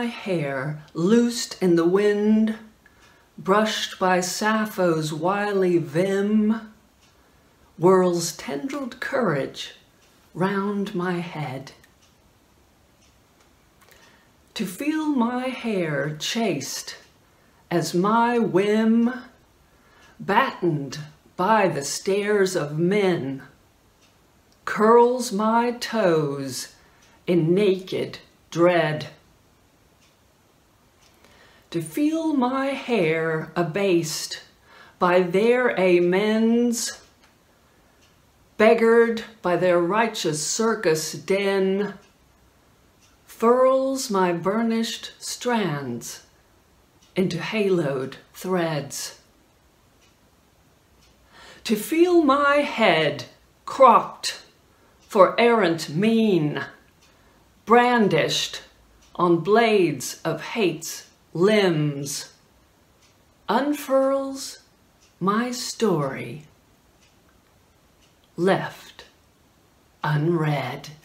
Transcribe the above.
my hair loosed in the wind, brushed by Sappho's wily vim, whirls tendrilled courage round my head. To feel my hair chaste as my whim, battened by the stares of men, curls my toes in naked dread. To feel my hair abased by their amens, beggared by their righteous circus den, furls my burnished strands into haloed threads. To feel my head cropped for errant mien, brandished on blades of hate's limbs, unfurls my story left unread.